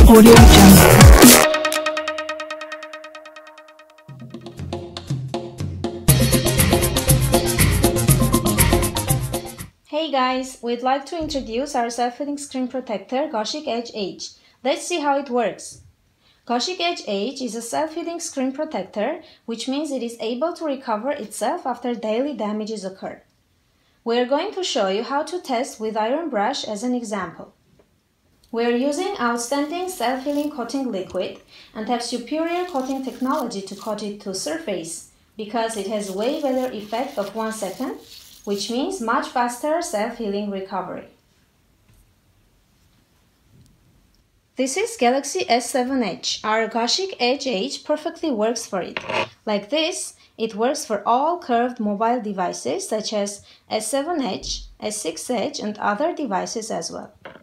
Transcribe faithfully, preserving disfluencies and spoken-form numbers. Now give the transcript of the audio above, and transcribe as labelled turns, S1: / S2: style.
S1: Audio Jungle.
S2: Hey guys, we'd like to introduce our self-healing screen protector Gochic Egde. Let's see how it works. Gochic Egde is a self-healing screen protector, which means it is able to recover itself after daily damages occur. We are going to show you how to test with iron brush as an example. We are using outstanding self-healing coating liquid and have superior coating technology to coat it to surface because it has way better effect of one second, which means much faster self-healing recovery. This is Galaxy S seven Edge. Our Gochic Egde perfectly works for it. Like this, it works for all curved mobile devices such as S seven Edge, S six Edge and other devices as well.